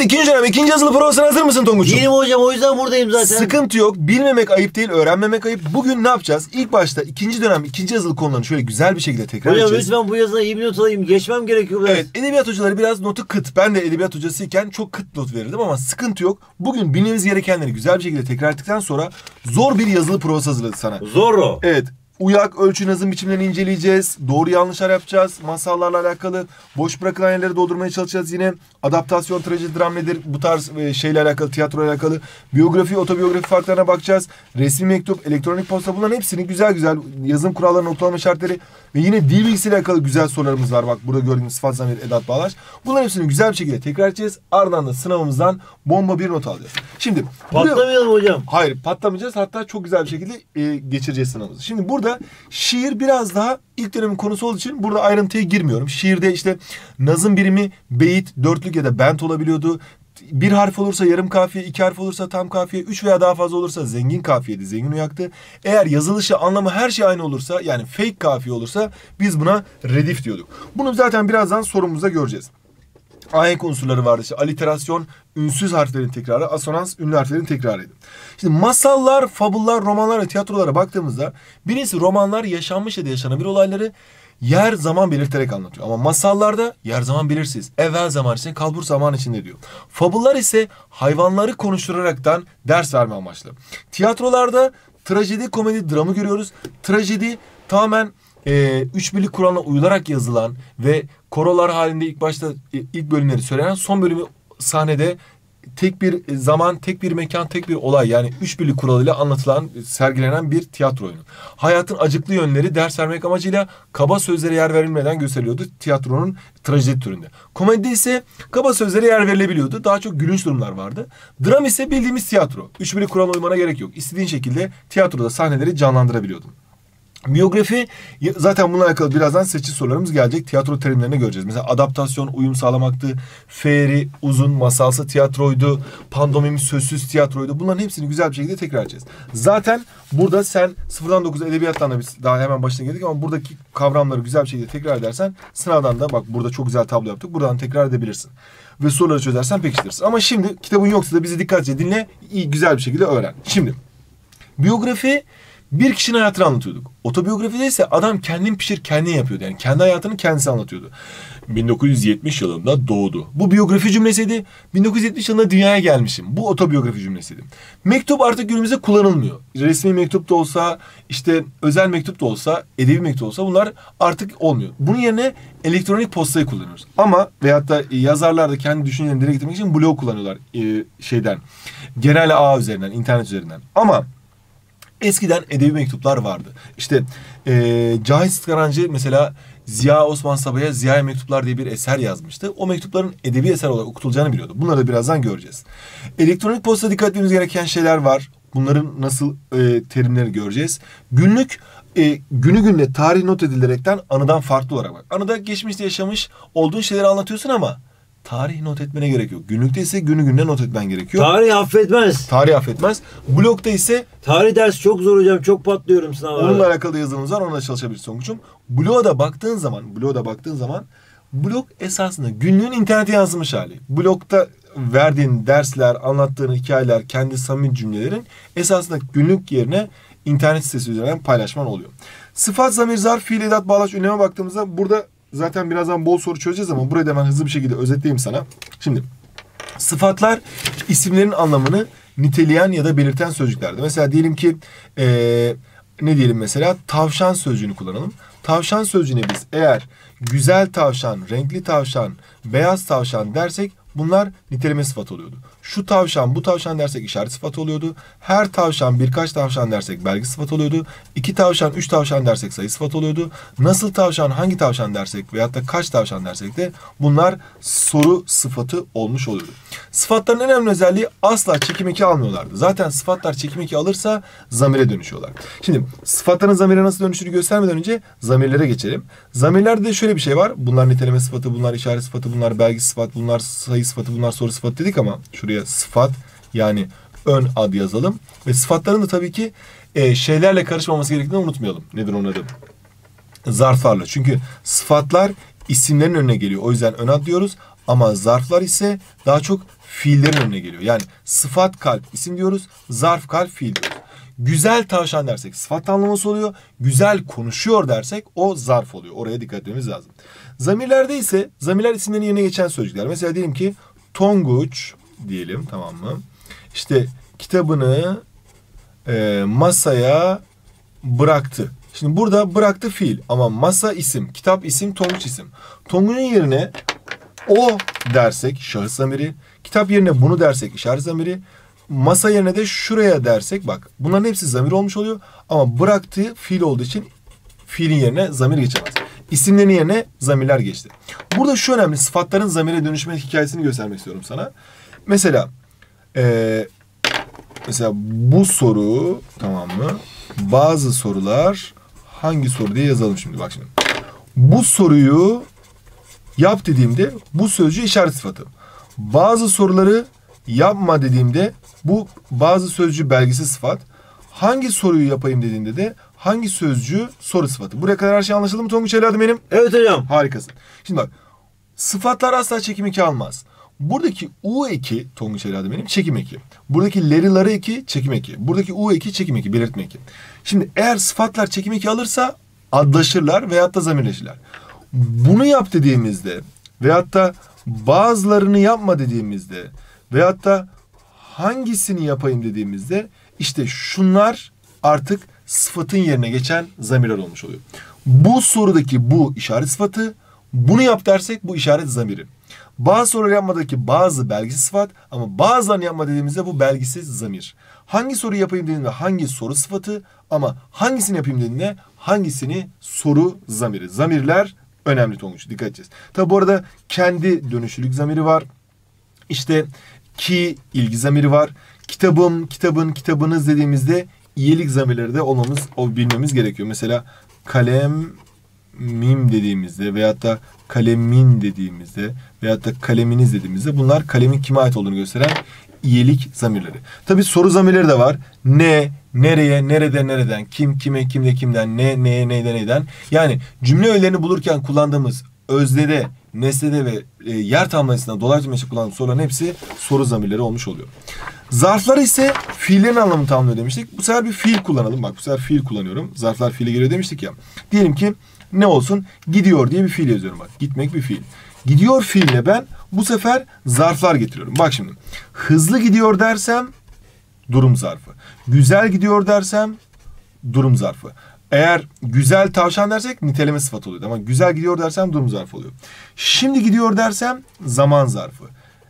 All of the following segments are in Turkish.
ikinci dönem ikinci yazılı provasına hazır mısın Tonguç'um? Değilim hocam, o yüzden buradayım zaten. Sıkıntı yok. Bilmemek ayıp değil, öğrenmemek ayıp. Bugün ne yapacağız? İlk başta ikinci dönem ikinci yazılı konularını şöyle güzel bir şekilde tekrar hocam edeceğiz. lütfen bu yazıda iyi bir not alayım. Geçmem gerekiyor biraz. Evet, edebiyat hocaları biraz notu kıt. Ben de edebiyat hocasıyken çok kıt not verirdim ama sıkıntı yok. Bugün bilmemiz gerekenleri güzel bir şekilde tekrar ettikten sonra zor bir yazılı provası hazırladık sana. Zor o. Evet. Uyak, ölçü, nazım biçimlerini inceleyeceğiz. Doğru yanlışlar yapacağız. Masallarla alakalı boş bırakılan yerleri doldurmaya çalışacağız yine. Adaptasyon, trajedi, dram nedir? Bu tarz şeyle alakalı, tiyatroyla alakalı. Biyografi, otobiyografi farklarına bakacağız. Resmi mektup, elektronik posta, bunların hepsini güzel güzel yazım kuralları, notlanma şartları ve yine dil bilgisiyle alakalı güzel sorularımız var. Bak burada gördüğünüz sıfat, zamir, edat, bağlaç. Bunların hepsini güzel bir şekilde tekrar edeceğiz. Ardından da sınavımızdan bomba bir not alacağız. Şimdi Patlamayalım hocam. Hayır, patlamayacağız. Hatta çok güzel bir şekilde geçireceğiz sınavımızı. Şimdi burada şiir biraz daha ilk dönemin konusu olduğu için burada ayrıntıya girmiyorum. Şiirde işte nazım birimi beyit, dörtlük ya da bent olabiliyordu. Bir harf olursa yarım kafiye, iki harf olursa tam kafiye, üç veya daha fazla olursa zengin kafiyeydi, zengin uyaktı. Eğer yazılışı, anlamı her şey aynı olursa, yani fake kafiye olursa biz buna redif diyorduk. Bunu zaten birazdan sorumuzda göreceğiz. Ahenk unsurları vardı. İşte aliterasyon, ünsüz harflerin tekrarı, asonans, ünlü harflerin tekrarıydı. Şimdi masallar, fabullar, romanlar ve tiyatrolara baktığımızda birincisi romanlar yaşanmış ya da yaşanabilir olayları yer zaman belirterek anlatıyor. Ama masallarda yer zaman belirsiz. Evvel zaman içinde, kalbur zaman içinde diyor. Fabullar ise hayvanları konuşturaraktan ders verme amaçlı. Tiyatrolarda trajedi, komedi, dramı görüyoruz. Trajedi tamamen üç birlik kuralına uyularak yazılan ve korolar halinde ilk başta ilk bölümleri söylenen, son bölümü sahnede tek bir zaman, tek bir mekan, tek bir olay, yani üç birlik kuralıyla anlatılan, sergilenen bir tiyatro oyunu. Hayatın acıklı yönleri ders vermek amacıyla kaba sözlere yer verilmeden gösteriliyordu tiyatronun trajedi türünde. Komedi ise kaba sözlere yer verilebiliyordu. Daha çok gülünç durumlar vardı. Dram ise bildiğimiz tiyatro. Üç birlik kuralına uymana gerek yok. İstediğin şekilde tiyatroda sahneleri canlandırabiliyordun. Biyografi, zaten bununla alakalı birazdan seçili sorularımız gelecek. Tiyatro terimlerini göreceğiz. Mesela adaptasyon, uyum sağlamaktı. Feeri, uzun, masalsı tiyatroydu. Pandomim, sözsüz tiyatroydu. Bunların hepsini güzel bir şekilde tekrar edeceğiz. Zaten burada sen 0'dan 9'a edebiyattan da biz daha hemen başına geldik ama buradaki kavramları güzel bir şekilde tekrar edersen sınavdan da bak burada çok güzel tablo yaptık. Buradan tekrar edebilirsin. Ve soruları çözersen pekiştirirsin. Ama şimdi kitabın yoksa da bizi dikkatlice dinle, iyi güzel bir şekilde öğren. Şimdi biyografi bir kişinin hayatını anlatıyorduk. Otobiyografide ise adam kendin pişir kendin yapıyordu. Yani kendi hayatını kendisi anlatıyordu. 1970 yılında doğdu. Bu biyografi cümlesiydi. 1970 yılında dünyaya gelmişim. Bu otobiyografi cümlesiydi. Mektup artık günümüzde kullanılmıyor. Resmi mektup da olsa, işte özel mektup da olsa, edebi mektup olsa bunlar artık olmuyor. Bunun yerine elektronik postayı kullanıyoruz. Ama veyahut da yazarlar da kendi düşüncelerini dile getirmek için blog kullanıyorlar. Genel ağ üzerinden, internet üzerinden. Ama eskiden edebi mektuplar vardı. İşte Cahit Sıtkarancı mesela Ziya Osman Sabah'a Ziya'ya Mektuplar diye bir eser yazmıştı. O mektupların edebi eser olarak okutulacağını biliyordu. Bunları da birazdan göreceğiz. Elektronik posta dikkat etmemiz gereken şeyler var. Bunların nasıl terimleri göreceğiz. Günlük günü gününe tarih not edilerekten anıdan farklı olarak bak. Anıda geçmişte yaşamış olduğun şeyleri anlatıyorsun ama tarih not etmene gerek yok. Günlükte ise günü gününe not etmen gerekiyor. Tarih affetmez. Tarih affetmez. Blogda ise tarih dersi çok zor hocam. Çok patlıyorum sınavlarda. Onunla alakalı yazılımız var. Onunla çalışabilirsin Tonguç'um. Blog'a da baktığın zaman blog esasında günlüğün internete yansımış hali. Blogda verdiğin dersler, anlattığın hikayeler, kendi samimi cümlelerin esasında günlük yerine internet sitesi üzerinden paylaşman oluyor. Sıfat, zamir, zarf, fiil, edat, bağlaç, ünleme baktığımızda burada zaten birazdan bol soru çözeceğiz ama burayı da hemen hızlı bir şekilde özetleyeyim sana. Şimdi sıfatlar isimlerin anlamını niteleyen ya da belirten sözcüklerdi. Mesela diyelim ki ne diyelim mesela tavşan sözcüğünü kullanalım. Tavşan sözcüğüne biz eğer güzel tavşan, renkli tavşan, beyaz tavşan dersek bunlar niteleme sıfatı oluyordu. Şu tavşan, bu tavşan dersek işaret sıfatı oluyordu. Her tavşan, birkaç tavşan dersek belge sıfatı oluyordu. 2 tavşan, 3 tavşan dersek sayı sıfatı oluyordu. Nasıl tavşan, hangi tavşan dersek veyahut da kaç tavşan dersek de bunlar soru sıfatı olmuş oluyordu. Sıfatların en önemli özelliği asla çekim eki almıyorlardı. Zaten sıfatlar çekim eki alırsa zamire dönüşüyorlar. Şimdi sıfatların zamire nasıl dönüştüğünü göstermeden önce zamirlere geçelim. Zamirlerde de şöyle bir şey var. Bunlar niteleme sıfatı, bunlar işaret sıfatı, bunlar belge sıfatı, bunlar sayı sıfatı, bunlar soru sıfatı dedik ama şuraya sıfat yani ön ad yazalım. Ve sıfatların da tabii ki şeylerle karışmaması gerektiğini unutmayalım. Nedir onun adı? Zarflarla. Çünkü sıfatlar isimlerin önüne geliyor. O yüzden ön ad diyoruz. Ama zarflar ise daha çok fiillerin önüne geliyor. Yani sıfat kalp isim diyoruz, zarf kalp fiil diyoruz. Güzel tavşan dersek sıfat tamlaması oluyor. Güzel konuşuyor dersek o zarf oluyor. Oraya dikkat etmemiz lazım. Zamirlerde ise zamirler isimlerin yerine geçen sözcükler. Mesela diyelim ki Tonguç diyelim, tamam mı? İşte kitabını masaya bıraktı. Şimdi burada bıraktı fiil ama masa isim, kitap isim, Tonguç isim. Tonguç'un yerine o dersek şahıs zamiri, kitap yerine bunu dersek işaret zamiri, masa yerine de şuraya dersek bak bunların hepsi zamir olmuş oluyor ama bıraktığı fiil olduğu için fiilin yerine zamir geçemez. İsimlerin yerine zamirler geçti. Burada şu önemli, sıfatların zamire dönüşme hikayesini göstermek istiyorum sana. Mesela bu soru, tamam mı? Bazı sorular hangi soru diye yazalım şimdi, bak şimdi. Bu soruyu yap dediğimde bu sözcüğü işaret sıfatı. Bazı soruları yapma dediğimde bu bazı sözcüğü belgesi sıfat. Hangi soruyu yapayım dediğinde de hangi sözcüğü soru sıfatı. Buraya kadar her şey anlaşıldı mı Tonguç evladım benim? Evet hocam. Harikasın. Şimdi bak, sıfatlar asla çekim eki almaz. Buradaki u eki Tonguç evladım benim çekim eki. Buradaki leri ları eki çekim eki. Buradaki u eki çekim eki, belirtme eki. Şimdi eğer sıfatlar çekim eki alırsa adlaşırlar veyahut da zamirleşirler. Bunu yap dediğimizde veyahut da bazılarını yapma dediğimizde veyahut da hangisini yapayım dediğimizde işte şunlar artık sıfatın yerine geçen zamirler olmuş oluyor. Bu sorudaki bu işaret sıfatı, bunu yap dersek bu işaret zamiri. Bazı soruları yapmadaki bazı belgisiz sıfat ama bazılarını yapma dediğimizde bu belgisiz zamir. Hangi soruyu yapayım dediğinde hangi soru sıfatı ama hangisini yapayım dediğinde hangisini soru zamiri. Zamirler önemli Tonguç, dikkat edeceğiz. Tabi bu arada kendi dönüşlülük zamiri var. İşte ki ilgi zamiri var. Kitabım, kitabın, kitabınız dediğimizde iyilik zamirleri de bilmemiz gerekiyor. Mesela kalemim dediğimizde veyahut da kalemin dediğimizde veyahut da kaleminiz dediğimizde bunlar kalemin kime ait olduğunu gösteren iyilik zamirleri. Tabii soru zamirleri de var. Ne, nereye, nerede, nereden, kim, kime, kimde, kimden, ne, neye, neyden, neyden. Yani cümle öğelerini bulurken kullandığımız öznede, nesnede ve yer tamlamasında dolaylı tümleşik kullandığımız soruların hepsi soru zamirleri olmuş oluyor. Zarflar ise fiillerin anlamını tamamlıyor demiştik. Bu sefer bir fiil kullanalım. Bak bu sefer fiil kullanıyorum. Zarflar fiile geliyor demiştik ya. Diyelim ki ne olsun? Gidiyor diye bir fiil yazıyorum bak. Gitmek bir fiil. Gidiyor fiiline ben bu sefer zarflar getiriyorum. Bak şimdi. Hızlı gidiyor dersem durum zarfı. Güzel gidiyor dersem durum zarfı. Eğer güzel tavşan dersek niteleme sıfatı oluyor. Ama güzel gidiyor dersem durum zarfı oluyor. Şimdi gidiyor dersem zaman zarfı.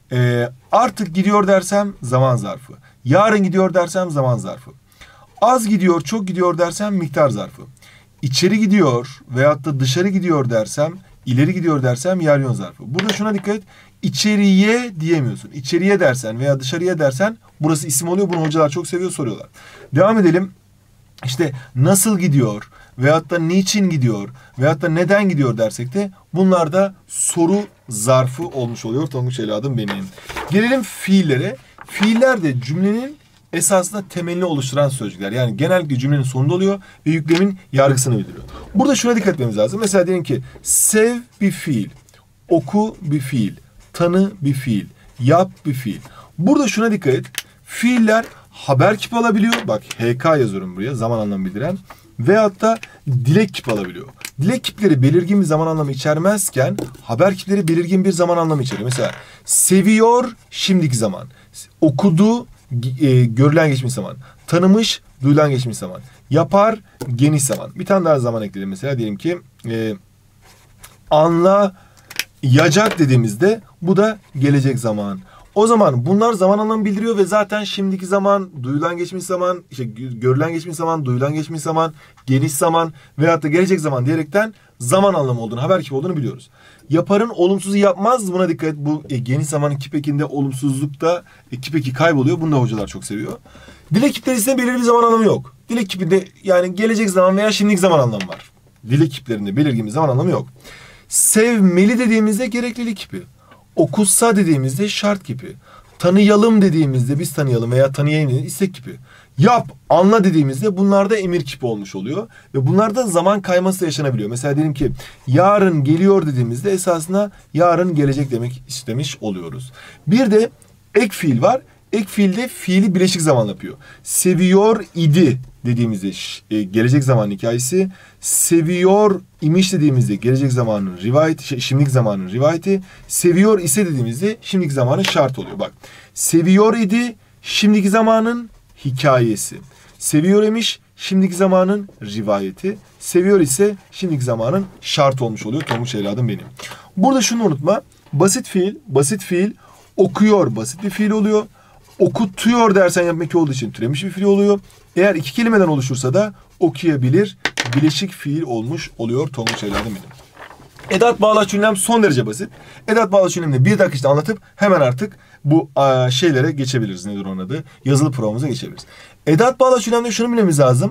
Artık gidiyor dersem zaman zarfı. Yarın gidiyor dersem zaman zarfı. Az gidiyor, çok gidiyor dersem miktar zarfı. İçeri gidiyor veyahut da dışarı gidiyor dersem, ileri gidiyor dersem yer yön zarfı. Burada şuna dikkat et. İçeriye diyemiyorsun. İçeriye dersen veya dışarıya dersen burası isim oluyor. Bunu hocalar çok seviyor, soruyorlar. Devam edelim. İşte nasıl gidiyor veyahut da niçin gidiyor veyahut da neden gidiyor dersek de bunlar da soru zarfı olmuş oluyor Tonguç evladım benim. Gelelim fiillere. Fiiller de cümlenin esasında temelini oluşturan sözcükler. Yani genellikle cümlenin sonunda oluyor ve yüklemin yargısını bildiriyor. Burada şuna dikkat etmemiz lazım. Mesela diyelim ki sev bir fiil, oku bir fiil, tanı bir fiil, yap bir fiil. Burada şuna dikkat et. Fiiller haber kipi alabiliyor. Bak HK yazıyorum buraya, zaman anlamı bildiren. Veyahut da dilek kipi alabiliyor. Dilek kipleri belirgin bir zaman anlamı içermezken haber kipleri belirgin bir zaman anlamı içeriyor. Mesela seviyor şimdiki zaman. Okudu görülen geçmiş zaman. Tanımış duyulan geçmiş zaman. Yapar geniş zaman. Bir tane daha zaman ekleyelim. Mesela diyelim ki anlayacak dediğimizde bu da gelecek zaman. O zaman bunlar zaman anlamı bildiriyor ve zaten şimdiki zaman, duyulan geçmiş zaman, işte görülen geçmiş zaman, duyulan geçmiş zaman, geniş zaman veyahut da gelecek zaman diyerekten zaman anlamı olduğunu, haber kipi olduğunu biliyoruz. Yaparın olumsuzu yapmaz, buna dikkat et. Bu geniş zamanın kip ekinde olumsuzlukta kip eki kayboluyor. Bunu da hocalar çok seviyor. Dilek kipleri ise belirli bir zaman anlamı yok. Dilek kipinde yani gelecek zaman veya şimdiki zaman anlamı var. Dilek kiplerinde belirgin bir zaman anlamı yok. Sevmeli dediğimizde gereklilik kipi. Okutsa dediğimizde şart kipi. Tanıyalım dediğimizde biz tanıyalım veya tanıyayım dediğimizde istek kipi. Yap, anla dediğimizde bunlar da emir kipi olmuş oluyor. Ve bunlarda zaman kayması da yaşanabiliyor. Mesela diyelim ki yarın geliyor dediğimizde esasında yarın gelecek demek istemiş oluyoruz. Bir de ek fiil var. Ek fiilde fiili bileşik zaman yapıyor. Seviyor idi dediğimizde gelecek zaman hikayesi. Seviyor imiş dediğimizde gelecek zamanın rivayeti, şimdilik zamanın rivayeti. Seviyor ise dediğimizde şimdiki zamanın şart oluyor. Bak, seviyor idi şimdiki zamanın hikayesi. Seviyor imiş şimdiki zamanın rivayeti. Seviyor ise şimdiki zamanın şart olmuş oluyor. Tonguç evladım benim. Burada şunu unutma. Basit fiil okuyor basit bir fiil oluyor. Okutuyor dersen yapmak olduğu için türemiş bir fiil oluyor. Eğer iki kelimeden oluşursa da okuyabilir bileşik fiil olmuş oluyor Tonguç evladım benim. Edat bağlaç ünlem son derece basit. Edat bağlaç ünlemini bir dakika işte anlatıp hemen artık bu şeylere geçebiliriz. Nedir onun adı? Yazılı programımıza geçebiliriz. Edat bağlaç ünlemde şunu bilmemiz lazım.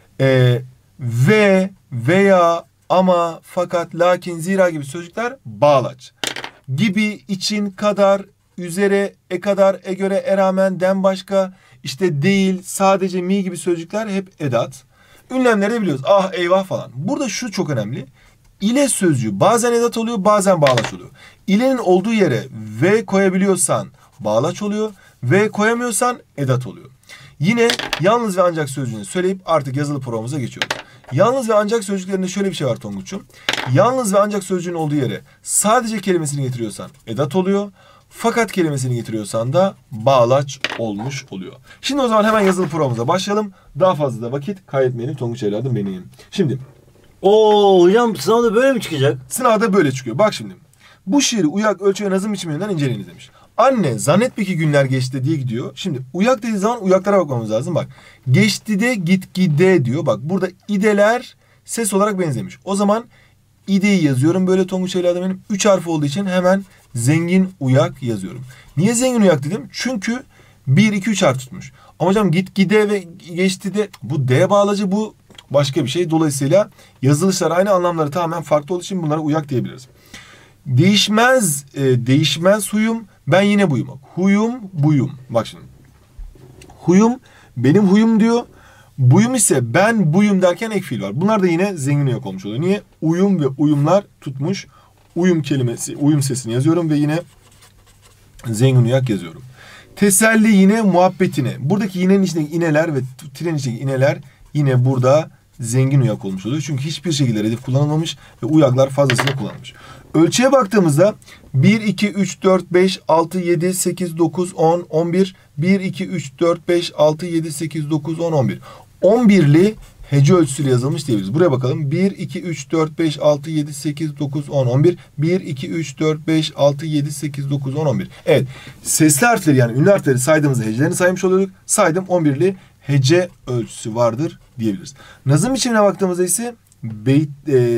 Ve, veya, ama, fakat, lakin, zira gibi sözcükler bağlaç. Gibi, için, kadar, üzere, kadar, göre, rağmen, den başka, işte değil, sadece, mi gibi sözcükler hep edat. Ünlemleri de biliyoruz. Ah, eyvah falan. Burada şu çok önemli. İle sözcüğü bazen edat oluyor, bazen bağlaç oluyor. İlenin olduğu yere ve koyabiliyorsan bağlaç oluyor. Ve koyamıyorsan edat oluyor. Yine yalnız ve ancak sözcüğünü söyleyip artık yazılı programımıza geçiyoruz. Yalnız ve ancak sözcüklerinde şöyle bir şey var Tonguç'um. Yalnız ve ancak sözcüğün olduğu yere sadece kelimesini getiriyorsan edat oluyor. Fakat kelimesini getiriyorsan da bağlaç olmuş oluyor. Şimdi o zaman hemen yazılı programımıza başlayalım. Daha fazla da vakit kaybetmeyelim Tonguç evladım benim. Şimdi. Hocam sınavda böyle mi çıkacak? Sınavda böyle çıkıyor. Bak şimdi. Bu şiiri uyak, ölçü ve nazım biçiminden inceleyiniz demiş. Anne zannetme ki günler geçti diye gidiyor. Şimdi uyak dediği zaman uyaklara bakmamız lazım. Bak, geçti de git gide diyor. Bak burada ideler ses olarak benzemiş. O zaman ideyi yazıyorum böyle Tonguç evladım benim. 3 harfi olduğu için hemen zengin uyak yazıyorum. Niye zengin uyak dedim? Çünkü 1, 2, 3 harf tutmuş. Ama hocam git gide ve geçti de bu D bağlacı, bu başka bir şey. Dolayısıyla yazılışlar aynı, anlamları tamamen farklı olduğu için bunlara uyak diyebiliriz. Değişmez huyum, ben yine buyum. Huyum, buyum. Bak şimdi. Huyum, benim huyum diyor. Buyum ise ben buyum derken ek fiil var. Bunlar da yine zengin uyak olmuş oluyor. Niye? Uyum ve uyumlar tutmuş. Uyum kelimesi, uyum sesini yazıyorum ve yine zengin uyak yazıyorum. Teselli yine muhabbetine. Buradaki yinenin içindeki ineler ve trenin içindeki ineler yine burada zengin uyak olmuş oluyor. Çünkü hiçbir şekilde redif kullanılmamış ve uyaklar fazlasıyla kullanılmış. Ölçüye baktığımızda 1, 2, 3, 4, 5, 6, 7, 8, 9, 10, 11. 1, 2, 3, 4, 5, 6, 7, 8, 9, 10, 11. 11'li hece ölçüsüyle yazılmış diyebiliriz. Buraya bakalım. 1, 2, 3, 4, 5, 6, 7, 8, 9, 10, 11. 1, 2, 3, 4, 5, 6, 7, 8, 9, 10, 11. Evet. Sesli harfleri yani ünlü harfleri saydığımızda hecelerini saymış oluyorduk. Saydım, 11'li hece ölçüsü vardır diyebiliriz. Nazım biçimine baktığımızda ise beyt,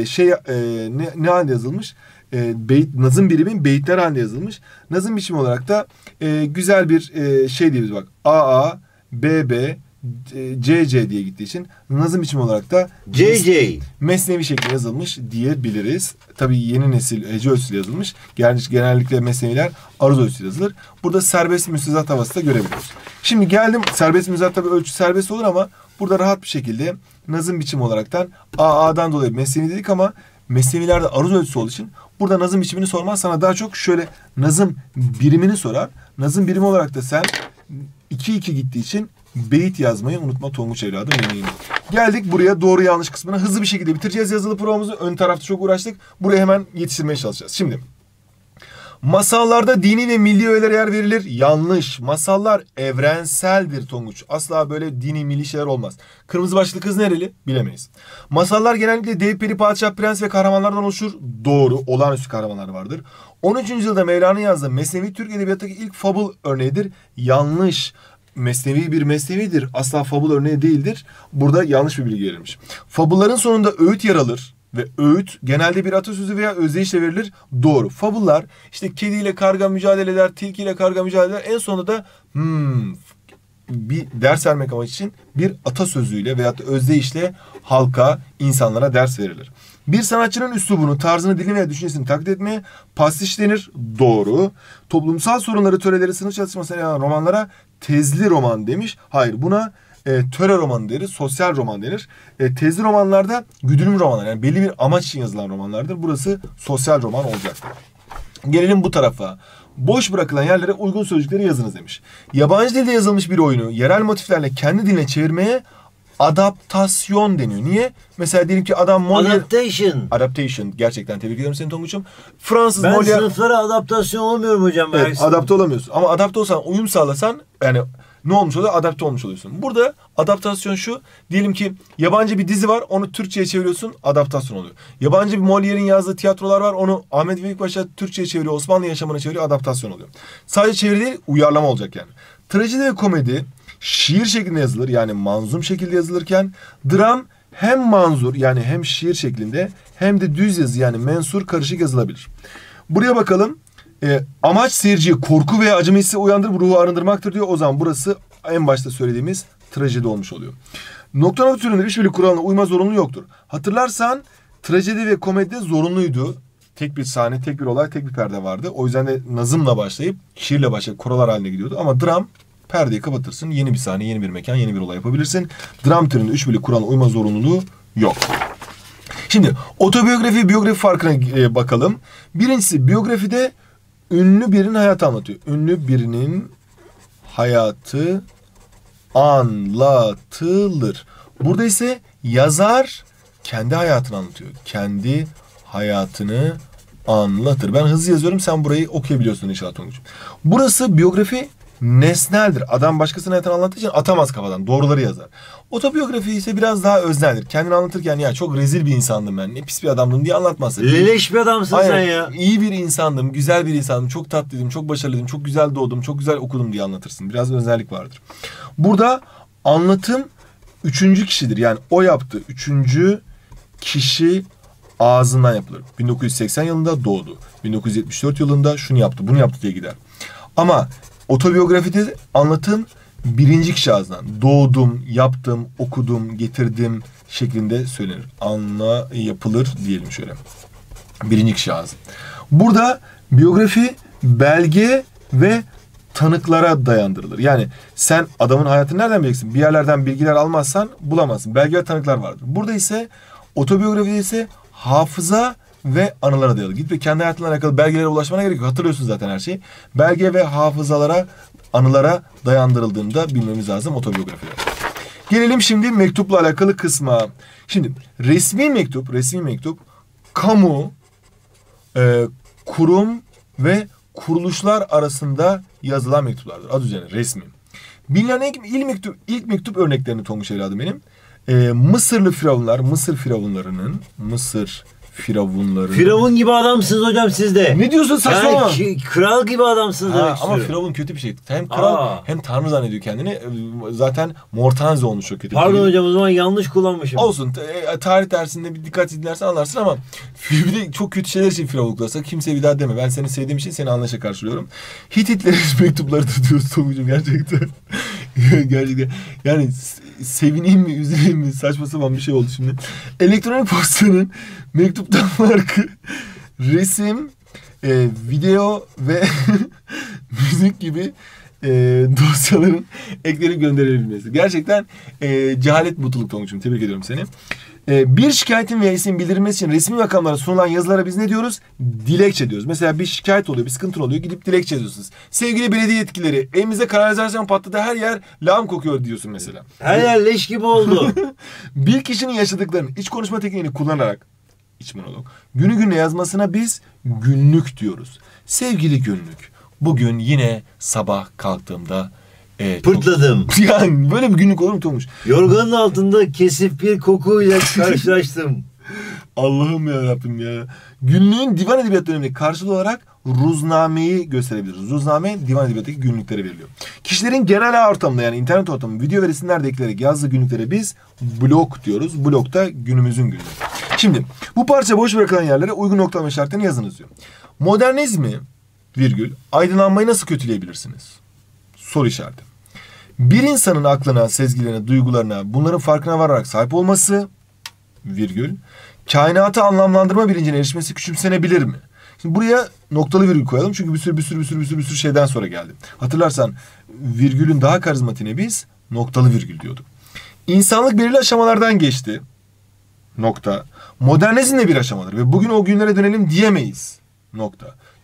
ne halde yazılmış? Nazım birimi beyitler halinde yazılmış. Nazım biçimi olarak da güzel bir şey diyebiliriz bak. AA, BB, CC diye gittiği için nazım biçimi olarak da CC mesnevi şekli yazılmış diyebiliriz. Tabii yeni nesil hece ölçüsüyle yazılmış. Genellikle mesneviler aruz ölçüsüyle yazılır. Burada serbest müstezat havası da görebiliyoruz. Şimdi geldim, serbest müstezat tabii ölçü serbest olur ama burada rahat bir şekilde nazım biçimi olaraktan AA'dan dolayı mesnevi dedik ama mesnevilerde aruz ölçüsü olduğu için burada nazım biçimini sormaz, sana daha çok şöyle nazım birimini sorar. Nazım birimi olarak da sen 2-2 gittiği için beyit yazmayı unutma Tonguç evladım benim. Geldik buraya, doğru yanlış kısmına. Hızlı bir şekilde bitireceğiz yazılı programımızı. Ön tarafta çok uğraştık. Buraya hemen yetiştirmeye çalışacağız. Şimdi masallarda dini ve milli öğelere yer verilir. Yanlış. Masallar evrenseldir Tonguç. Asla böyle dini milli şeyler olmaz. Kırmızı başlı kız nereli? Bilemeyiz. Masallar genellikle dev, peri, padişah, prens ve kahramanlardan oluşur. Doğru. Olağanüstü kahramanlar vardır. 13. yüzyılda Mevlana'nın yazdığı Mesnevi Türk Edebiyatı'ndaki ilk fabul örneğidir. Yanlış. Mesnevi bir mesnevidir. Asla fabul örneği değildir. Burada yanlış bir bilgi verilmiş. Fabulların sonunda öğüt yer alır. Ve öğüt genelde bir atasözü veya özdeyişle verilir. Doğru. Fabullar işte kediyle karga mücadele eder, tilkiyle karga mücadele eder. En sonunda da bir ders vermek amaç için bir atasözüyle veyahut da özdeyişle halka, insanlara ders verilir. Bir sanatçının üslubunu, tarzını, dilini veya düşüncesini taklit etmeye pastiş denir. Doğru. Toplumsal sorunları, töreleri, sınıf çatışmasına yanan romanlara tezli roman demiş. Hayır, buna töre romanı deriz, sosyal roman denir. Tezli romanlarda güdülüm romanlar, yani belli bir amaç için yazılan romanlardır. Burası sosyal roman olacaktır. Gelelim bu tarafa. Boş bırakılan yerlere uygun sözcükleri yazınız demiş. Yabancı dilde yazılmış bir oyunu yerel motiflerle kendi diline çevirmeye adaptasyon deniyor. Niye? Mesela diyelim ki adam Molière... Adaptation. Adaptation. Gerçekten tebrik ediyorum seni Tonguç'um. Fransız Ben Molière... sınıflara adaptasyon olmuyorum hocam. Evet, adapte olamıyorsun. Ama adapte olsan, uyum sağlasan yani ne olmuş oluyor? Adapte olmuş oluyorsun. Burada adaptasyon şu. Diyelim ki yabancı bir dizi var. Onu Türkçe'ye çeviriyorsun. Adaptasyon oluyor. Yabancı bir Molière'in yazdığı tiyatrolar var. Onu Ahmet Vefik Paşa Türkçe'ye çeviriyor. Osmanlı yaşamına çeviriyor. Adaptasyon oluyor. Sadece çeviri değil, uyarlama olacak yani. Trajedi ve komedi şiir şeklinde yazılır. Yani manzum şekilde yazılırken dram hem manzur yani hem şiir şeklinde hem de düz yazı yani mensur karışık yazılabilir. Buraya bakalım. Amaç seyirciye korku veya acıma hissi uyandırıp ruhu arındırmaktır diyor. O zaman burası en başta söylediğimiz trajedi olmuş oluyor. Noktalama türünde üç birlik kuralına uyma zorunlu yoktur. Hatırlarsan trajedi ve komedide zorunluydu. Tek bir sahne, tek bir olay, tek bir perde vardı. O yüzden de nazımla başlayıp şiirle başlayıp korolar haline gidiyordu. Ama dram perdeyi kapatırsın. Yeni bir sahne, yeni bir mekan, yeni bir olay yapabilirsin. Dram türünde üç birlik kuralına uyma zorunluluğu yok. Şimdi otobiyografi, biyografi farkına bakalım. Birincisi biyografide ünlü birinin hayatı anlatıyor. Ünlü birinin hayatı anlatılır. Burada ise yazar kendi hayatını anlatıyor. Kendi hayatını anlatır. Ben hızlı yazıyorum, sen burayı okuyabiliyorsun inşallah Tonguç'um. Burası biyografi nesneldir. Adam başkasının hayatını anlattığı için atamaz kafadan. Doğruları yazar. Otobiyografi ise biraz daha özneldir. Kendini anlatırken ya çok rezil bir insandım ben, ne pis bir adamdım diye anlatmazsın. Leş bir adamsın aynen, sen ya. İyi bir insandım, güzel bir insandım, çok tatlıydım, çok başarılıydım, çok güzel doğdum, çok güzel okudum diye anlatırsın. Biraz özellik vardır. Burada anlatım üçüncü kişidir. Yani o yaptı. Üçüncü kişi ağzından yapılır. 1980 yılında doğdu. 1974 yılında şunu yaptı, bunu yaptı diye gider. Ama otobiyografide anlatım birinci kişi ağzından. Doğdum, yaptım, okudum, getirdim şeklinde söylenir. Yapılır diyelim şöyle. Birinci kişi ağzı. Burada biyografi belge ve tanıklara dayandırılır. Yani sen adamın hayatını nereden bileceksin? Bir yerlerden bilgiler almazsan bulamazsın. Belge ve tanıklar vardır. Burada ise otobiyografide ise hafıza ve anılara dayalı. Git ve kendi hayatınla alakalı belgelere ulaşmana gerek yok. Hatırlıyorsun zaten her şeyi. Belge ve hafızalara, anılara dayandırıldığında bilmemiz lazım otobiyografide. Gelelim şimdi mektupla alakalı kısma. Şimdi resmi mektup kamu, kurum ve kuruluşlar arasında yazılan mektuplardır. Adı üzerine resmi. Bilinen ilk mektup örneklerini Tonguç evladım benim. Mısırlı firavunlar, Mısır firavunlarının Firavun gibi adamsınız hocam siz de. Ne diyorsun saçmalama? Yani kral gibi adamsınız demek Ama istiyorum. firavun kötü bir şey. Hem kral hem tanrı zannediyor kendini. Zaten Mortanze olmuş çok kötü. Pardon hocam, o zaman yanlış kullanmışım. Olsun. Tarih dersinde bir dikkat dinlersen anlarsın ama bir de çok kötü şeyler için firavunluklarsa kimseye bir daha deme. Ben seni sevdiğim için seni anlayışa karşılıyorum. Hititlerin mektuplarıdır diyorsun Tonguç'um gerçekten. Gerçekten. Yani sevineyim mi, üzüleyim mi, saçma sapan bir şey oldu şimdi. Elektronik postanın mektuptan farkı resim, video ve müzik gibi dosyaların eklenip gönderilebilmesi. Gerçekten cehalet mutluluk Tonguç'um. Tebrik ediyorum seni. Bir şikayetin veya isim bildirilmesi için resmi makamlara sunulan yazılara biz ne diyoruz? Dilekçe diyoruz. Mesela bir şikayet oluyor, bir sıkıntı oluyor. Gidip dilekçe yazıyorsunuz. Sevgili belediye yetkilileri, evimize kanalizasyon patladı, her yer lağım kokuyor diyorsun mesela. Her yer leş gibi oldu. Bir kişinin yaşadıklarını iç konuşma tekniğini kullanarak, iç monolog, günü gününe yazmasına biz günlük diyoruz. Sevgili günlük, bugün yine sabah kalktığımda pırtladım. Yani böyle bir günlük olur mu Tomuş? Yorganın altında kesif bir kokuyla karşılaştım. Allah'ım ya Rabbim ya. Günlüğün divan edebiyat döneminde karşılığı olarak ruznameyi gösterebiliriz. Ruzname divan edebiyattaki günlüklere veriliyor. Kişilerin genel ortamda yani internet ortamı video ve resimlerde ekleyerek yazdığı günlüklere biz blog diyoruz. Blog da günümüzün günlüğü. Şimdi bu parça boş bırakılan yerlere uygun noktalama işaretlerini yazınız diyor. Modernizmi virgül aydınlanmayı nasıl kötüleyebilirsiniz? Soru işareti. Bir insanın aklına, sezgilerine, duygularına bunların farkına vararak sahip olması virgül kainatı anlamlandırma bilincine erişmesi küçümsenebilir mi? Şimdi buraya noktalı virgül koyalım çünkü bir sürü şeyden sonra geldi. Hatırlarsan virgülün daha karizmatiğine biz noktalı virgül diyorduk. İnsanlık belirli aşamalardan geçti. Nokta. Modernizm de bir aşamadır ve bugün o günlere dönelim diyemeyiz. Nokta.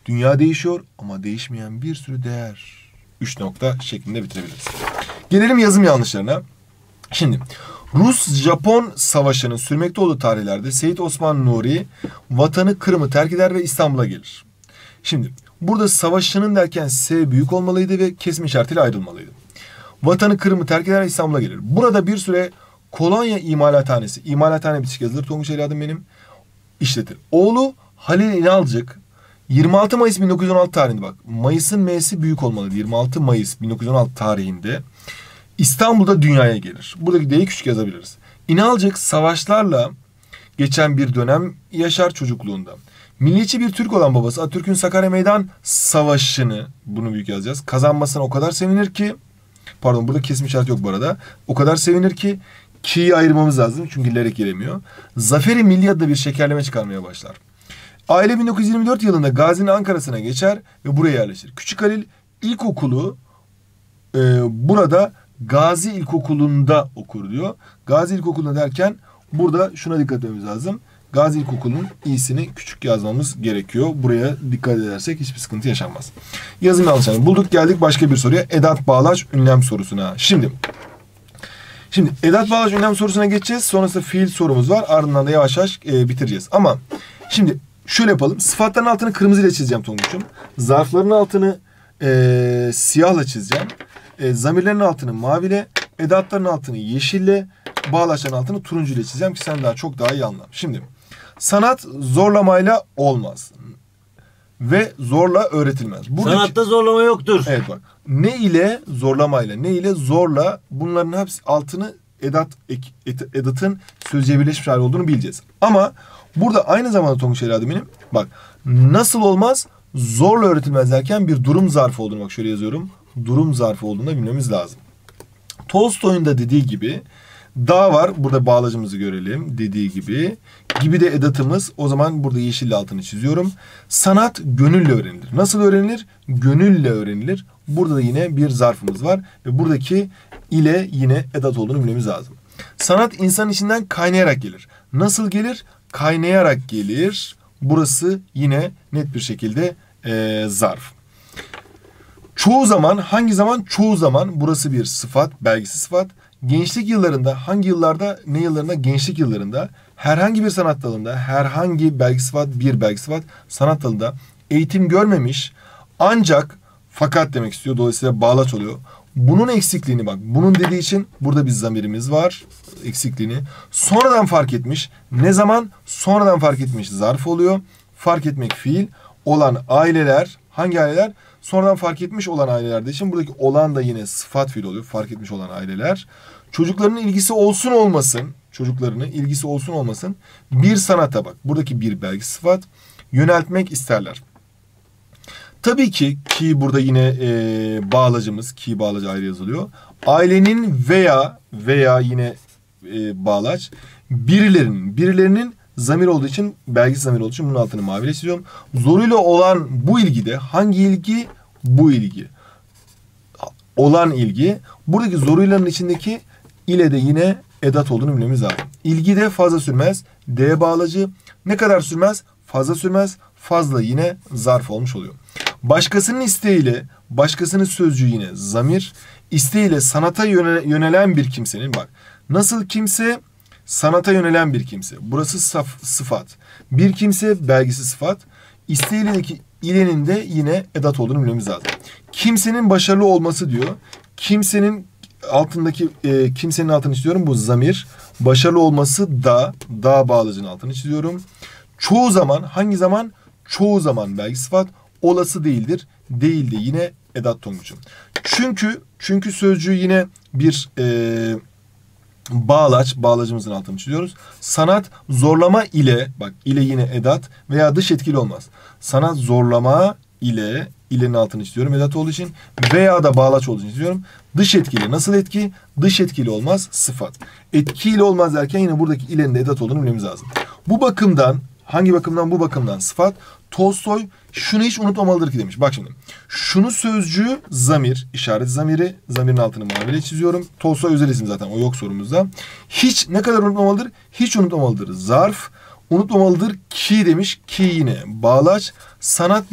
Dünya değişiyor ama değişmeyen bir sürü değer. 3 nokta şeklinde bitirebiliriz. Gelelim yazım yanlışlarına. Şimdi Rus-Japon savaşının sürmekte olduğu tarihlerde Seyit Osman Nuri vatanı Kırım'ı terk eder ve İstanbul'a gelir. Şimdi burada savaşının derken S büyük olmalıydı ve kesim işaretiyle ayrılmalıydı. Vatanı Kırım'ı terk eder ve İstanbul'a gelir. Burada bir süre kolonya imalathane bitişik yazılır. Tonguç evladım benim işletir. Oğlu Halil İnalcık 26 Mayıs 1916 tarihinde bak. Mayıs'ın M'si büyük olmalıydı. 26 Mayıs 1916 tarihinde İstanbul'da dünyaya gelir. Buradaki D'yi küçük yazabiliriz. İnalcık savaşlarla geçen bir dönem yaşar çocukluğunda. Milliyetçi bir Türk olan babası Atatürk'ün Sakarya Meydan Savaşı'nı, bunu büyük yazacağız, kazanmasına o kadar sevinir ki, pardon burada kesim işareti yok bu arada, o kadar sevinir ki ki'yi ayırmamız lazım çünkü lerek giremiyor. Zaferi Milli adında bir şekerleme çıkarmaya başlar. Aile 1924 yılında Gazi'nin Ankara'sına geçer ve buraya yerleşir. Küçük Halil ilkokulu burada Gazi İlkokulu'nda okur diyor. Gazi İlkokulu'nda derken burada şuna dikkat etmemiz lazım. Gazi İlkokulu'nun i'sini küçük yazmamız gerekiyor. Buraya dikkat edersek hiçbir sıkıntı yaşanmaz. Yazım yanlışlarını bulduk, geldik başka bir soruya. Edat bağlaç ünlem sorusuna. Şimdi edat bağlaç ünlem sorusuna geçeceğiz. Sonrasında fiil sorumuz var. Ardından da yavaş yavaş bitireceğiz. Ama şimdi şöyle yapalım. Sıfatların altını kırmızıyla çizeceğim Tonguç'um. Zarfların altını siyahla çizeceğim. Zamirlerin altını maviyle, edatların altını yeşille, bağlaçların altını turuncuyla çizeceğim ki sen çok daha iyi anla. Şimdi sanat zorlamayla olmaz ve zorla öğretilmez. Sanatta zorlama yoktur. Evet bak. Ne ile zorlamayla, ne ile zorla, bunların hepsi altını edatın sözcüğe birleşmiş hali olduğunu bileceğiz. Ama burada aynı zamanda Tonguç evladım benim, bak nasıl olmaz, zorla öğretilmez derken bir durum zarfı olduğunu, bak şöyle yazıyorum. Durum zarfı olduğunu bilmemiz lazım. Tolstoy'un da dediği gibi da var. Burada bağlacımızı görelim. Dediği gibi. Gibi de edatımız. O zaman burada yeşille altını çiziyorum. Sanat gönülle öğrenilir. Nasıl öğrenilir? Gönülle öğrenilir. Burada da yine bir zarfımız var. Ve buradaki ile yine edat olduğunu bilmemiz lazım. Sanat insanın içinden kaynayarak gelir. Nasıl gelir? Kaynayarak gelir. Burası yine net bir şekilde zarf. Çoğu zaman, hangi zaman? Çoğu zaman, burası bir sıfat, belgisi sıfat. Gençlik yıllarında, hangi yıllarda, ne yıllarında? Gençlik yıllarında herhangi bir sanat dalında, herhangi belgi sıfat, bir belgi sıfat sanat dalında eğitim görmemiş ancak fakat demek istiyor. Dolayısıyla bağlaç oluyor. Bunun eksikliğini bak. Bunun dediği için burada bir zamirimiz var. Eksikliğini. Sonradan fark etmiş. Ne zaman? Sonradan fark etmiş. Zarf oluyor. Fark etmek fiil. Olan aileler. Hangi aileler? Sonradan fark etmiş olan ailelerde için buradaki olan da yine sıfat fiil oluyor. Fark etmiş olan aileler. Çocuklarının ilgisi olsun olmasın. Çocuklarının ilgisi olsun olmasın. Bir sanata bak. Buradaki bir belgi sıfat. Yöneltmek isterler. Tabii ki burada yine bağlacımız. Ki bağlacı ayrı yazılıyor. Ailenin veya yine bağlaç. Birilerinin zamir olduğu için, belgisiz zamir olduğu için bunun altını maviyle çiziyorum. Zoruyla olan bu ilgide, hangi ilgi? Bu ilgi. Olan ilgi. Buradaki zoruylanın içindeki ile de yine edat olduğunu bilmemiz lazım. İlgi de fazla sürmez. D bağlacı. Ne kadar sürmez? Fazla sürmez. Fazla yine zarf olmuş oluyor. Başkasının isteğiyle, başkasının sözcüğü yine zamir. İsteğiyle sanata yönelen bir kimsenin, bak. Nasıl kimse? Sanata yönelen bir kimse. Burası sıfat. Bir kimse belgisi sıfat. İsteğiyle ilenin de yine edat olduğunu bilmemiz lazım. Kimsenin başarılı olması diyor. Kimsenin altındaki kimsenin altını çiziyorum. Bu zamir. Başarılı olması da bağlacının altını çiziyorum. Çoğu zaman, hangi zaman? Çoğu zaman belgi sıfat. Olası değildir. Değil de yine edat Tonguç'um. Çünkü sözcüğü yine bir bağlacımızın altını çiziyoruz. Sanat zorlama ile, bak ile yine edat veya dış etkili olmaz. Sanat zorlama ile, ilenin altını çiziyorum edat olduğu için, veya da bağlaç olduğu için çiziyorum. Dış etkili, nasıl etki? Dış etkili olmaz, sıfat. Etkiyle olmaz derken yine buradaki ilenin de edat olduğunu bilmemiz lazım. Bu bakımdan, hangi bakımdan? Bu bakımdan sıfat. Tolstoy şunu hiç unutmamalıdır ki demiş. Bak şimdi. Şunu sözcüğü zamir, işaret zamiri. Zamirin altını maviyle çiziyorum. Tolstoy özel isim zaten. O yok sorumuzda. Hiç ne kadar unutmamalıdır? Hiç unutmamalıdır. Zarf. Unutmamalıdır ki demiş. Ki yine bağlaç. Sanat bir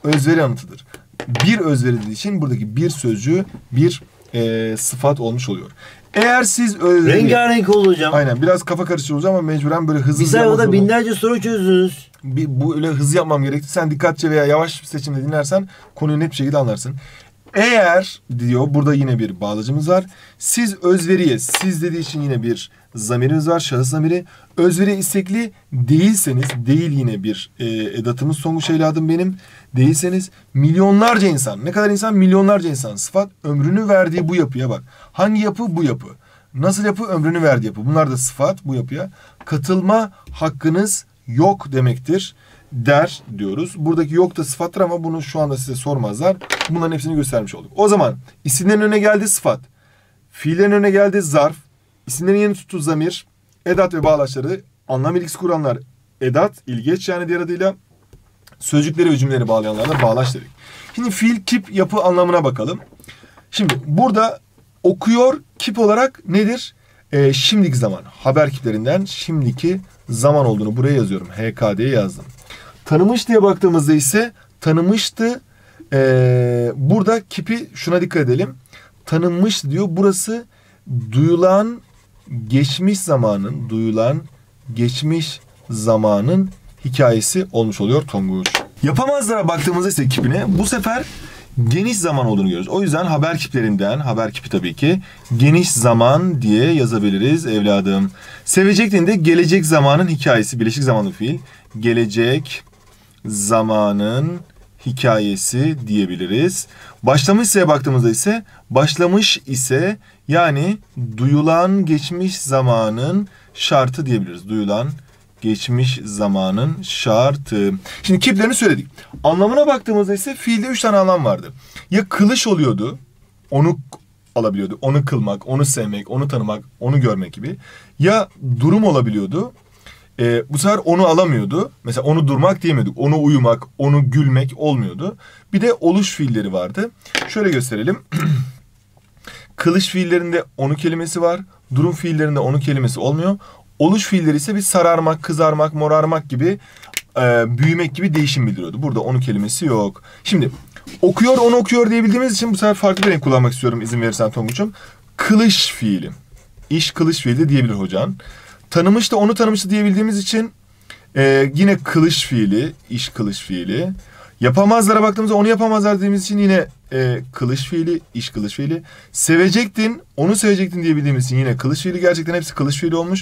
özveri anıtıdır. Bir özveri dediği için buradaki bir sözcüğü bir sıfat olmuş oluyor. Eğer siz özveri... Rengarenk olacağım. Aynen, biraz kafa karıştırıcı olacağım ama mecburen böyle hızlı... Bir sayfada binlerce soru çözdünüz. Bu öyle hızlı yapmam gerekti. Sen dikkatçe veya yavaş bir seçimde dinlersen konuyu net bir şekilde anlarsın. Eğer diyor, burada yine bir bağlacımız var. Siz özveriye, siz dediği için yine bir zamirimiz var, şahıs zamiri. Özveriye istekli değilseniz, değil yine bir edatımız, Tonguç evladım benim. Değilseniz milyonlarca insan, ne kadar insan? Milyonlarca insan. Sıfat ömrünü verdiği bu yapıya bak. Hangi yapı? Bu yapı. Nasıl yapı? Ömrünü verdiği yapı. Bunlar da sıfat bu yapıya. Katılma hakkınız yok demektir der diyoruz. Buradaki yok da sıfattır ama bunu şu anda size sormazlar. Bunların hepsini göstermiş olduk. O zaman isimlerin önüne geldi sıfat. Fiillerin önüne geldi zarf. İsimlerin yeni tuttuğu zamir. Edat ve bağlaçları, anlam ilgisi kuranlar edat, ilgeç yani diğer adıyla. Sözcükleri ve cümleleri bağlayanlar da bağlaç dedik. Şimdi fiil, kip, yapı anlamına bakalım. Şimdi burada okuyor kip olarak nedir? Şimdiki zaman. Haber kiplerinden şimdiki zaman olduğunu buraya yazıyorum. HK diye yazdım. Tanımış diye baktığımızda ise tanımıştı. Burada kipi şuna dikkat edelim. Tanınmış diyor. Burası duyulan geçmiş zamanın hikayesi olmuş oluyor Tonguç. Yapamazlara baktığımızda ise kipine bu sefer geniş zaman olduğunu görüyoruz. O yüzden haber kiplerinden, haber kipi tabii ki geniş zaman diye yazabiliriz evladım. Sevecektin de gelecek zamanın hikayesi, bileşik zamanlı fiil. Gelecek zamanın hikayesi diyebiliriz. Başlamışsa'ya baktığımızda ise başlamış ise yani duyulan geçmiş zamanın şartı diyebiliriz. Duyulan geçmiş zamanın şartı. Şimdi kiplerini söyledik. Anlamına baktığımızda ise fiilde 3 tane anlam vardı. Ya kılış oluyordu, onu alabiliyordu. Onu kılmak, onu sevmek, onu tanımak, onu görmek gibi. Ya durum olabiliyordu. Bu sefer onu alamıyordu. Mesela onu durmak diyemiyorduk. Onu uyumak, onu gülmek olmuyordu. Bir de oluş fiilleri vardı. Şöyle gösterelim. Kılış fiillerinde onu kelimesi var. Durum fiillerinde onu kelimesi olmuyor. Oluş fiilleri ise bir sararmak, kızarmak, morarmak gibi, büyümek gibi değişim bildiriyordu. Burada onu kelimesi yok. Şimdi okuyor, onu okuyor diyebildiğimiz için bu sefer farklı bir renk kullanmak istiyorum izin verirsen Tonguç'um. Kılış fiili. İş kılış fiili diyebilir hocan. Tanımış da onu tanımıştı diyebildiğimiz için yine kılış fiili, iş kılış fiili. Yapamazlara baktığımızda onu yapamazlar dediğimiz için yine kılış fiili, iş kılış fiili. Sevecektin, onu sevecektin diyebildiğimiz için yine kılış fiili. Gerçekten hepsi kılış fiili olmuş.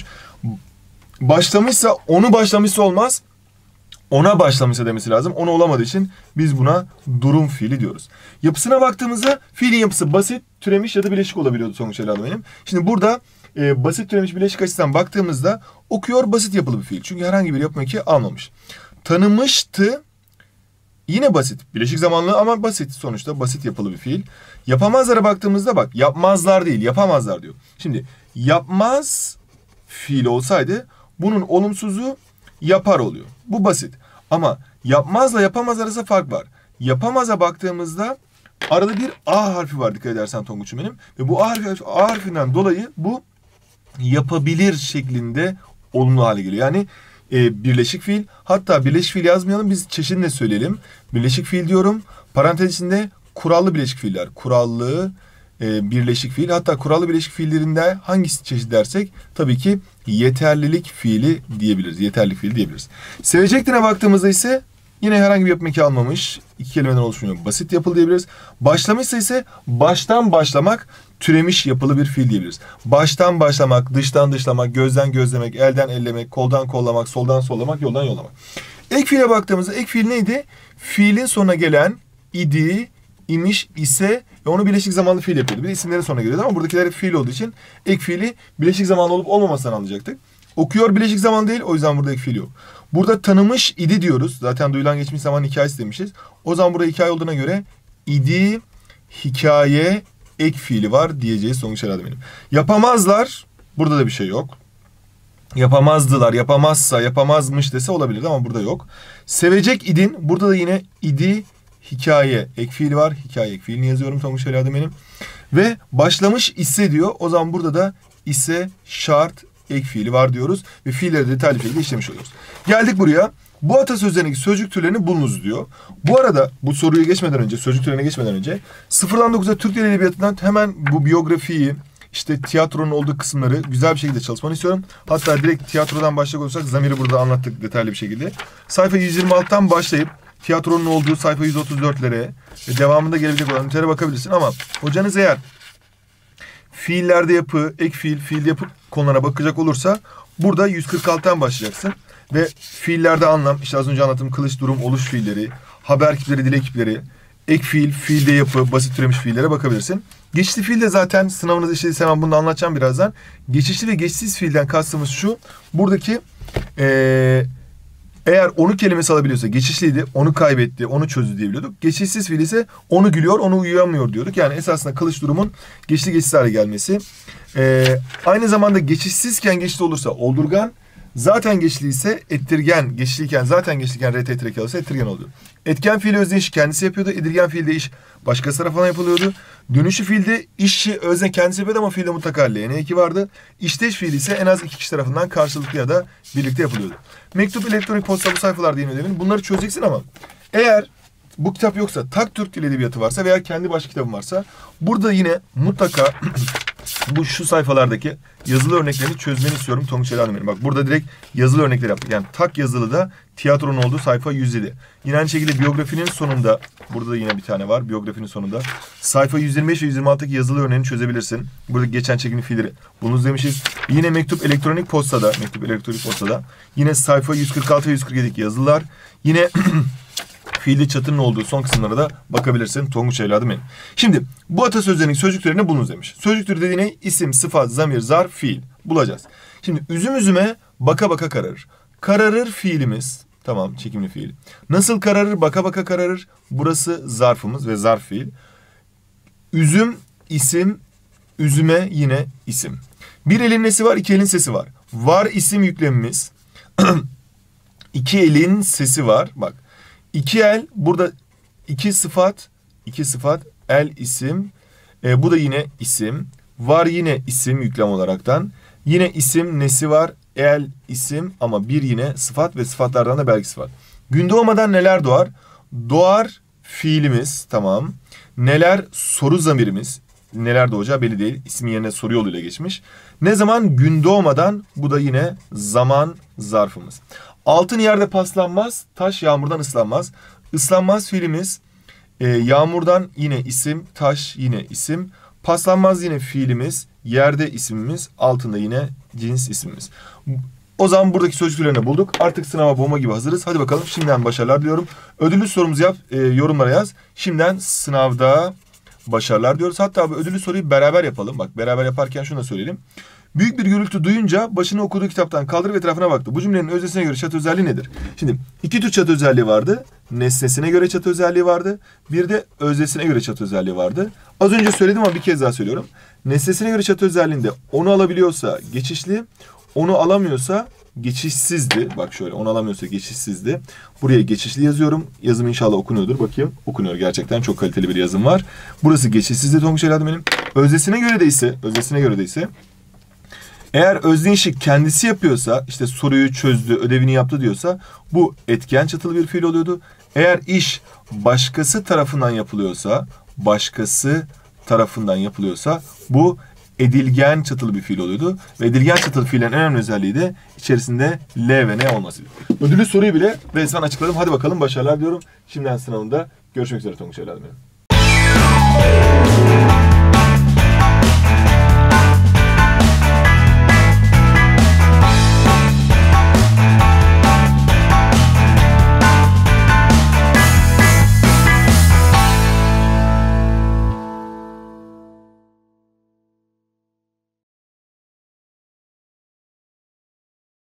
Başlamışsa, onu başlamışsa olmaz. Ona başlamışsa demesi lazım. Onu olamadığı için biz buna durum fiili diyoruz. Yapısına baktığımızda fiilin yapısı basit, türemiş ya da bileşik olabiliyordu sonuç evladım benim. Şimdi burada basit, türemiş, bileşik açısından baktığımızda okuyor basit yapılı bir fiil. Çünkü herhangi bir yapım eki almamış. Tanımıştı. Yine basit. Bileşik zamanlı ama basit. Sonuçta basit yapılı bir fiil. Yapamazlara baktığımızda bak yapmazlar değil yapamazlar diyor. Şimdi yapmaz fiil olsaydı bunun olumsuzu yapar oluyor. Bu basit. Ama yapmazla yapamaz arasında fark var. Yapamaza baktığımızda arada bir A harfi var dikkat edersen Tonguç'um benim. Ve bu A harfinden dolayı bu yapabilir şeklinde olumlu hale geliyor. Yani birleşik fiil. Hatta birleşik fiil yazmayalım. Biz çeşidini söyleyelim. Birleşik fiil diyorum. Parantez içinde kurallı birleşik fiiller. Kurallı birleşik fiil. Hatta kurallı birleşik fiillerinde hangisi çeşit dersek tabii ki yeterlilik fiili diyebiliriz. Yeterlilik fiili diyebiliriz. Sevecektin'e baktığımızda ise yine herhangi bir yapım eki almamış. 2 kelimeden oluşmuyor. Basit yapılı diyebiliriz. Başlamışsa ise baştan başlamak türemiş yapılı bir fiil diyebiliriz. Baştan başlamak, dıştan dışlamak, gözden gözlemek, elden ellemek, koldan kollamak, soldan sollamak, yoldan yollamak. Ek fiile baktığımızda ek fiil neydi? Fiilin sonuna gelen idi, imiş, ise ve onu bileşik zamanlı fiil yapıyordu. Bir de isimlerin sonuna geliyordu ama buradakiler hep fiil olduğu için ek fiili bileşik zamanlı olup olmamasından anlayacaktık. Okuyor bileşik zaman değil, o yüzden burada ek fiil yok. Burada tanımış idi diyoruz. Zaten duyulan geçmiş zaman hikayesi demişiz. O zaman burada hikaye olduğuna göre idi, hikaye, ek fiili var diyeceğiz sonuç herhalde benim. Yapamazlar. Burada da bir şey yok. Yapamazdılar, yapamazsa, yapamazmış dese olabilirdi ama burada yok. Sevecek idin. Burada da yine idi, hikaye, ek fiili var. Hikaye, ek fiilini yazıyorum sonuç herhalde benim. Ve başlamış ise diyor. O zaman burada da ise şart ek fiili var diyoruz. Ve fiilleri detaylı bir şekilde işlemiş oluyoruz. Geldik buraya. Bu atasözlerindeki sözcük türlerini bulunuz diyor. Bu arada bu soruyu geçmeden önce, sözcük türlerine geçmeden önce 0'dan 9'a Türk Dili Edebiyatı'ndan hemen bu biyografiyi, işte tiyatronun olduğu kısımları güzel bir şekilde çalışmanı istiyorum. Hatta direkt tiyatrodan başlayacak olursak Zamir'i burada anlattık detaylı bir şekilde. Sayfa 126'dan başlayıp tiyatronun olduğu sayfa 134'lere ve devamında gelebilecek olan ünitelere bakabilirsin. Ama hocanız eğer fiillerde yapı, ek fiil, fiilde yapı konularına bakacak olursa burada 146'dan başlayacaksın. Ve fiillerde anlam, işte az önce anlattığım kılıç, durum, oluş fiilleri, haber ekipleri, dil ekipleri, ek fiil, fiilde yapı, basit türemiş fiillere bakabilirsin. Geçişli fiil de zaten sınavınızda işlediyse hemen bunu da anlatacağım birazdan. Geçişli ve geçişsiz fiilden kastımız şu. Buradaki eğer onu kelimesi alabiliyorsa geçişliydi, onu kaybetti, onu çözdü diyebiliyorduk. Geçişsiz fiil ise onu gülüyor, onu uyuyamıyor diyorduk. Yani esasında kılıç durumun geçişli geçişsiz hale gelmesi. Aynı zamanda geçişsizken geçişli olursa oldurgan, zaten geçişliyse ettirgen, geçişliyken zaten geçişliyken RT tirek alırsa ettirgen oluyor. Etken fiili özne işi kendisi yapıyordu. Edilgen fiilde iş başkası tarafından yapılıyordu. Dönüşü fiilde işi özne kendisi yapıyordu ama fiilde mutlaka LN2 vardı. İşteş fiili ise en az iki kişi tarafından karşılıklı ya da birlikte yapılıyordu. Mektup, elektronik posta bu sayfalarda yeni ödevin. Bunları çözeceksin ama eğer bu kitap yoksa, Tak Türk Dili Edebiyatı varsa veya kendi başka kitabın varsa burada yine mutlaka bu şu sayfalardaki yazılı örneklerini çözmeni istiyorum Tonguç Elanem'in. Bak burada direkt yazılı örnekler yaptık. Yani tak yazılı da tiyatronun olduğu sayfa 107. Yine aynı şekilde biyografinin sonunda, burada da yine bir tane var biyografinin sonunda. Sayfa 125 ve 126'daki yazılı örneğini çözebilirsin. Burada geçen çekimli fiilleri bunu demişiz. Yine mektup elektronik postada, yine sayfa 146 ve 147'deki yazılar. Yine fiilde çatının olduğu son kısımlara da bakabilirsin Tonguç evladım benim. Şimdi bu atasözlerinin sözcüklerini bulunuz demiş. Sözcük türü dediği ne? İsim, sıfat, zamir, zarf, fiil. Bulacağız. Şimdi üzüm üzüme baka baka kararır. Kararır fiilimiz. Tamam, çekimli fiil. Nasıl kararır? Baka baka kararır. Burası zarfımız ve zarf fiil. Üzüm, isim, üzüme yine isim. Bir elin nesi var? İki elin sesi var. Var isim yüklemimiz. İki elin sesi var. Bak. İki el, burada iki sıfat, el isim, bu da yine isim, var yine isim yüklem olaraktan, yine isim nesi var, el isim ama bir yine sıfat ve sıfatlardan da belgisi var. Gün doğmadan neler doğar? Doğar fiilimiz, tamam. Neler soru zamirimiz, neler doğacağı belli değil, ismin yerine soru yoluyla geçmiş. Ne zaman? Gün doğmadan, bu da yine zaman zarfımız. Altın yerde paslanmaz, taş yağmurdan ıslanmaz. Islanmaz fiilimiz, yağmurdan yine isim, taş yine isim. Paslanmaz yine fiilimiz, yerde isimimiz, altında yine cins ismimiz. O zaman buradaki sözcüklerini bulduk. Artık sınava bomba gibi hazırız. Hadi bakalım, şimdiden başarılar diliyorum. Ödüllü sorumuzu yap, yorumlara yaz. Şimdiden sınavda başarılar diyoruz. Hatta bu ödüllü soruyu beraber yapalım. Bak, beraber yaparken şunu da söyleyelim. Büyük bir gürültü duyunca başını okuduğu kitaptan kaldırıp etrafına baktı. Bu cümlenin öznesine göre çatı özelliği nedir? Şimdi iki tür çatı özelliği vardı. Nesnesine göre çatı özelliği vardı. Bir de öznesine göre çatı özelliği vardı. Az önce söyledim ama bir kez daha söylüyorum. Nesnesine göre çatı özelliğinde onu alabiliyorsa geçişli, onu alamıyorsa geçişsizdi. Bak şöyle, onu alamıyorsa geçişsizdi. Buraya geçişli yazıyorum. Yazım inşallah okunuyordur. Bakayım. Okunuyor gerçekten. Çok kaliteli bir yazım var. Burası geçişsizdi Tonguç evladım benim. Öznesine göre de ise eğer özne işi kendisi yapıyorsa, işte soruyu çözdü, ödevini yaptı diyorsa bu etken çatılı bir fiil oluyordu. Eğer iş başkası tarafından yapılıyorsa bu edilgen çatılı bir fiil oluyordu. Ve edilgen çatılı fiillerin en önemli özelliği de içerisinde L ve N olmasıydı. Ödüllü soruyu bile resmen açıkladım. Hadi bakalım, başarılar diyorum. Şimdiden sınavında görüşmek üzere Tonguç evladım benim.